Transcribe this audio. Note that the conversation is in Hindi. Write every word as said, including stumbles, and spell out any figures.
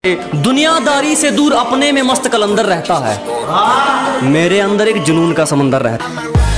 दुनियादारी से दूर अपने में मस्त कलंदर रहता है। मेरे अंदर एक जुनून का समंदर रहता है।